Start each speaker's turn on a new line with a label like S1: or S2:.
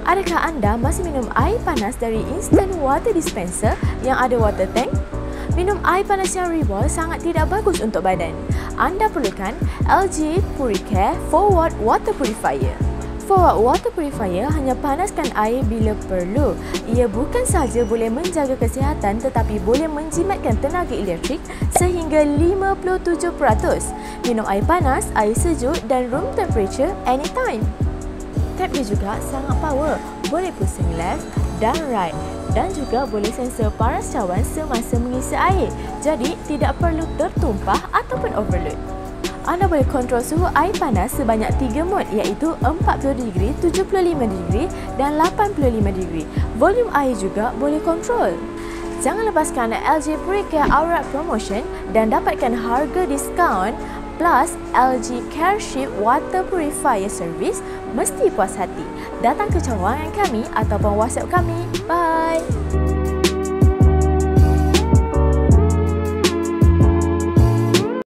S1: Adakah anda masih minum air panas dari instant water dispenser yang ada water tank? Minum air panas yang ribuan sangat tidak bagus untuk badan. Anda perlukan LG Puricare Forward Water Purifier. Forward Water Purifier hanya panaskan air bila perlu. Ia bukan sahaja boleh menjaga kesihatan tetapi boleh menjimatkan tenaga elektrik sehingga 57%. Minum air panas, air sejuk dan room temperature anytime. Tab dia juga sangat power, boleh pusing left dan right dan juga boleh sensor paras cawan semasa mengisi air. Jadi tidak perlu tertumpah ataupun overload. Anda boleh kontrol suhu air panas sebanyak 3 mod iaitu 40°, 75°, dan 85°. Volume air juga boleh kontrol. Jangan lepaskan LG Puricare Aurat Promotion dan dapatkan harga diskaun plus LG CareShield Water Purifier Service. Mesti puas hati. Datang ke cawangan kami ataupun WhatsApp kami. Bye!